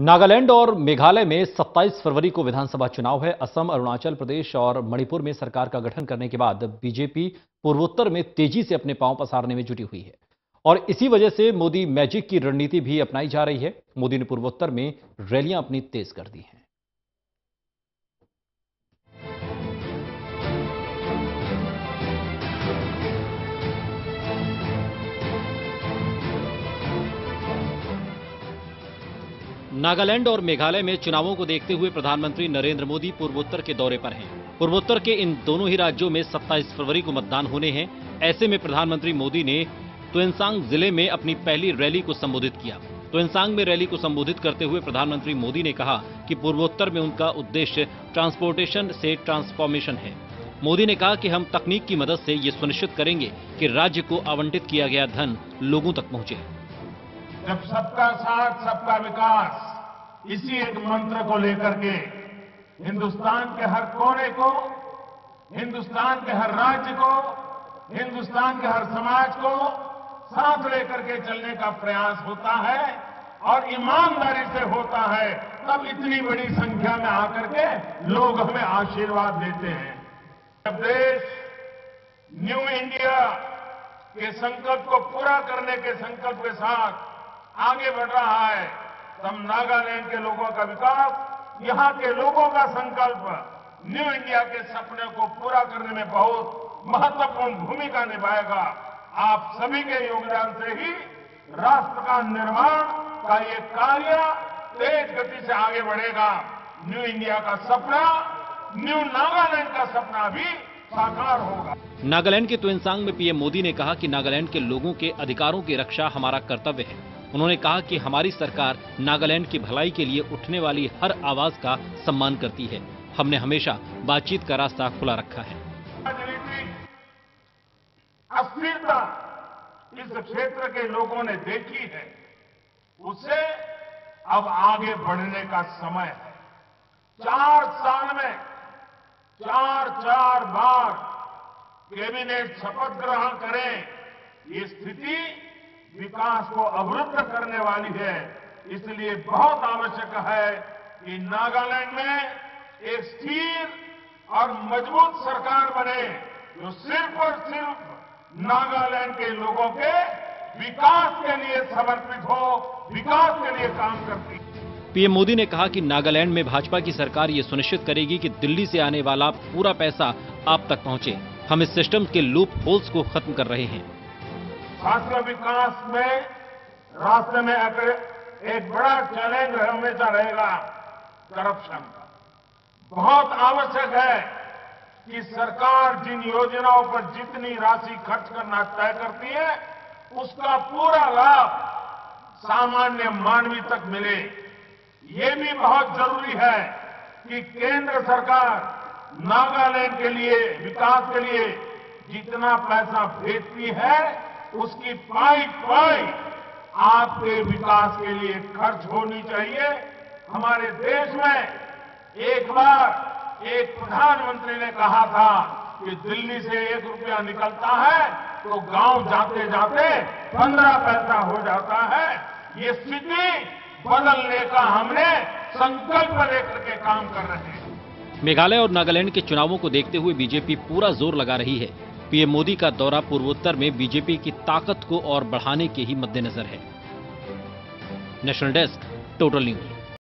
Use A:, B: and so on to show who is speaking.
A: नागालैंड और मेघालय में 27 फरवरी को विधानसभा चुनाव है। असम, अरुणाचल प्रदेश और मणिपुर में सरकार का गठन करने के बाद बीजेपी पूर्वोत्तर में तेजी से अपने पांव पसारने में जुटी हुई है और इसी वजह से मोदी मैजिक की रणनीति भी अपनाई जा रही है। मोदी ने पूर्वोत्तर में रैलियां अपनी तेज कर दी हैं। नागालैंड और मेघालय में चुनावों को देखते हुए प्रधानमंत्री नरेंद्र मोदी पूर्वोत्तर के दौरे पर हैं। पूर्वोत्तर के इन दोनों ही राज्यों में 27 फरवरी को मतदान होने हैं। ऐसे में प्रधानमंत्री मोदी ने तुएनसांग जिले में अपनी पहली रैली को संबोधित किया। तुएनसांग में रैली को संबोधित करते हुए प्रधानमंत्री मोदी ने कहा कि पूर्वोत्तर में उनका उद्देश्य ट्रांसपोर्टेशन से ट्रांसफॉर्मेशन है। मोदी ने कहा कि हम तकनीक की मदद से ये सुनिश्चित करेंगे कि राज्य को आवंटित किया गया धन लोगों तक पहुंचे।
B: जब सबका साथ सबका विकास इसी एक मंत्र को लेकर के हिंदुस्तान के हर कोने को, हिंदुस्तान के हर राज्य को, हिंदुस्तान के हर समाज को साथ लेकर के चलने का प्रयास होता है और ईमानदारी से होता है, तब इतनी बड़ी संख्या में आकर के लोग हमें आशीर्वाद देते हैं। जब देश न्यू इंडिया के संकल्प को पूरा करने के संकल्प के साथ आगे बढ़ रहा है, तब नागालैंड के लोगों का विकास, यहां के लोगों का संकल्प न्यू इंडिया के सपने को पूरा करने में बहुत महत्वपूर्ण भूमिका निभाएगा। आप सभी के योगदान से ही राष्ट्र का निर्माण का ये कार्य तेज गति से आगे बढ़ेगा। न्यू इंडिया का सपना, न्यू नागालैंड का सपना भी साकार होगा।
A: नागालैंड के तुएनसांग में पीएम मोदी ने कहा कि नागालैंड के लोगों के अधिकारों की रक्षा हमारा कर्तव्य है। उन्होंने कहा कि हमारी सरकार नागालैंड की भलाई के लिए उठने वाली हर आवाज का सम्मान करती है। हमने हमेशा बातचीत का रास्ता खुला रखा है।
B: राजनीतिक अस्थिरता इस क्षेत्र के लोगों ने देखी है, उसे अब आगे बढ़ने का समय है। 4 साल में 4 बार कैबिनेट शपथ ग्रहण करें, ये स्थिति विकास को अवरुद्ध करने वाली है। इसलिए बहुत आवश्यक है कि नागालैंड में एक स्थिर और मजबूत सरकार बने, जो सिर्फ और सिर्फ नागालैंड के लोगों के विकास के लिए समर्पित हो, विकास के लिए काम करती है।
A: पीएम मोदी ने कहा कि नागालैंड में भाजपा की सरकार ये सुनिश्चित करेगी कि दिल्ली से आने वाला पूरा पैसा आप तक पहुंचे। हम इस सिस्टम के लूप होल्स को खत्म कर रहे हैं।
B: राष्ट्र विकास में रास्ते में एक बड़ा चैलेंज हमेशा रहेगा करप्शन का। बहुत आवश्यक है कि सरकार जिन योजनाओं पर जितनी राशि खर्च करना तय करती है, उसका पूरा लाभ सामान्य मानवी तक मिले। ये भी बहुत जरूरी है कि केंद्र सरकार नागालैंड के लिए, विकास के लिए जितना पैसा भेजती है, उसकी पाई आपके विकास के लिए खर्च होनी चाहिए। हमारे देश में एक बार एक प्रधानमंत्री ने कहा था कि दिल्ली से 1 रुपया निकलता है तो गांव जाते जाते 15 पैसा हो जाता है। ये स्थिति बदलने का हमने संकल्प लेकर के काम कर रहे हैं।
A: मेघालय और नागालैंड के चुनावों को देखते हुए बीजेपी पूरा जोर लगा रही है। पीएम मोदी का दौरा पूर्वोत्तर में बीजेपी की ताकत को और बढ़ाने के ही मद्देनजर है। National desk, total news.